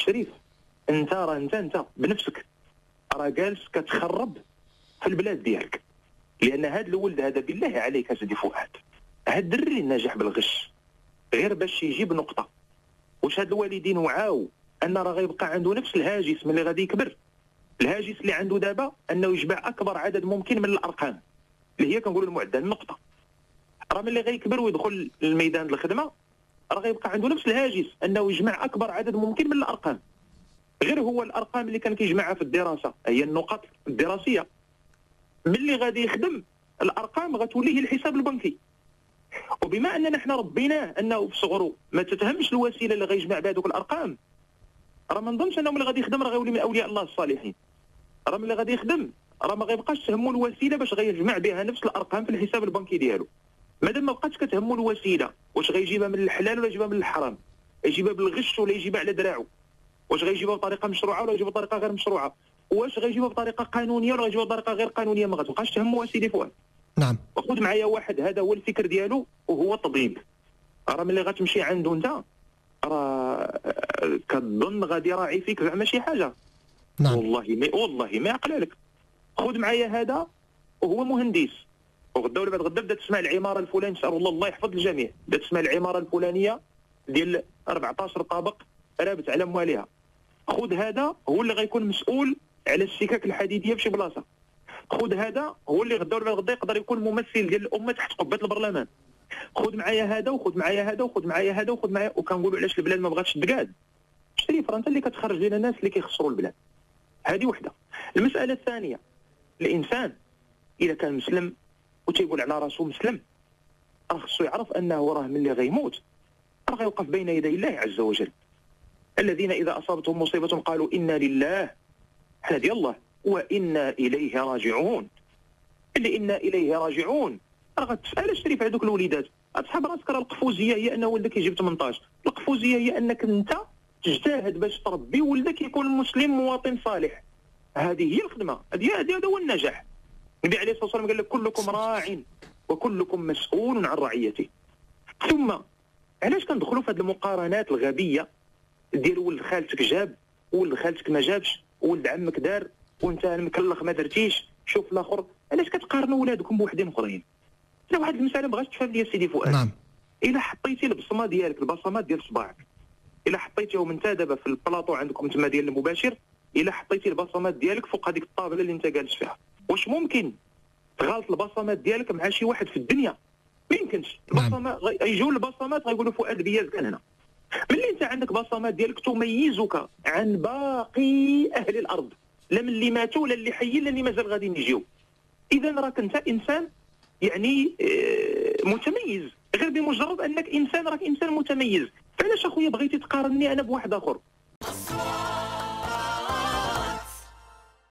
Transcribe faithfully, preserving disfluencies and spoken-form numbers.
شريف انت راه انت انت بنفسك راه جالس كتخرب في البلاد ديالك، لان هذا الولد هذا بالله عليك اسيدي فؤاد، هذا الدري الناجح بالغش غير باش يجيب نقطه، واش هاد الوالدين وعاو ان راه غيبقى عنده نفس الهاجس ملي غادي يكبر؟ الهاجس اللي عنده دابا انه يجمع اكبر عدد ممكن من الارقام اللي هي كنقولوا المعدل النقطه. راه ملي غيكبر ويدخل للميدان ديال الخدمه راه غيبقى عنده نفس الهاجس انه يجمع اكبر عدد ممكن من الارقام، غير هو الارقام اللي كان كيجمعها في الدراسه هي النقط الدراسيه. ملي غادي يخدم الارقام غتولي هي الحساب البنكي، وبما اننا حنا ربيناه انه في صغره ما تتهمش الوسيله اللي غيجمع بها دوك الارقام، راه ما نظنش انه ملي غادي يخدم راه غيولي من اولياء الله الصالحين. راه ملي غادي يخدم راه ما غيبقاش تهمو الوسيله باش غيجمع بها نفس الارقام في الحساب البنكي ديالو. مادام ما بقاتش كتهمو الوسيله واش غيجيبها من الحلال ولا يجيبها من الحرام، يجيبها بالغش ولا يجيبها على دراعو، واش غيجيبها بطريقه مشروعه ولا يجيبها بطريقه غير مشروعه، واش غيجيبها بطريقه قانونيه ولا غيجيبها بطريقه غير قانونيه، ما غتبقاش تهمو اسيدي فؤاد. نعم. وخذ معايا واحد هذا هو الفكر ديالو وهو الطبيب. راه ملي غتمشي عنده انت راه كتظن غادي يراعي فيك زعما شي حاجه. نعم. والله ما والله ما عقل لك. خذ معايا هذا وهو مهندس، وغدا ولا بعد غدا بدا تسمع العماره الفلانيه، نسال الله الله يحفظ الجميع، بدا تسمع العماره الفلانيه ديال أربعطاش طابق رابط على مواليها. خذ هذا هو اللي غيكون مسؤول على السكك الحديديه في شي بلاصه. خذ هذا هو اللي غدا ولا بعد غدا يقدر يكون ممثل ديال الامه تحت قبه البرلمان. خذ معايا هذا وخذ معايا هذا وخذ معايا هذا وخذ معايا، وكنقولوا علاش البلاد ما بغاتش تقاد. شريف راه انت اللي كتخرج لنا الناس اللي كيخسروا البلاد. هذه وحده. المساله الثانيه، الانسان اذا كان مسلم وتيقول على راسو مسلم راه خصو يعرف انه راه ملي غيموت راه غيوقف بين يدي الله عز وجل. الذين اذا اصابتهم مصيبه قالوا انا لله، حنا ديال الله، وانا اليه راجعون. اللي انا اليه راجعون راه غتسال شريف هذوك الوليدات اصحاب راسك، راه القفوزيه هي ان ولدك يجيب ثمنطاش، القفوزيه هي انك انت تجتهد باش تربي ولدك يكون مسلم مواطن صالح. هذه هي الخدمه، هذه هذا هو النجاح. النبي عليه الصلاه والسلام قال لك كلكم راع وكلكم مسؤول عن رعيته. ثم علاش كندخلوا في هذه المقارنات الغبيه ديال ولد خالتك جاب ولد خالتك ما جابش، ولد عمك دار وانت المكلخ ما درتيش، شوف الاخر. علاش كتقارنوا ولادكم بوحدين اخرين؟ انا واحد المساله بغيت تفهم لي سيدي فؤاد. نعم. الا حطيتي البصمه ديالك، البصمات ديال صباعك، الا حطيتيهم انت دابا في البلاطو عندكم تما ديال المباشر، الا حطيتي البصمات ديالك فوق هذيك الطابله اللي انت جالس فيها، واش ممكن تغالط البصمات ديالك مع شي واحد في الدنيا؟ ما يمكنش. البصمات غيجيو البصمات غيقولوا فؤاد بياز كان هنا. ملي انت عندك بصمات ديالك تميزك عن باقي اهل الارض، لا من اللي ماتوا ولا اللي حيين لا اللي مازال غاديين يجيو. اذا راك انت انسان يعني متميز، غير بمجرد انك انسان راك انسان متميز. فعلاش اخويا بغيتي تقارنني انا بواحد اخر؟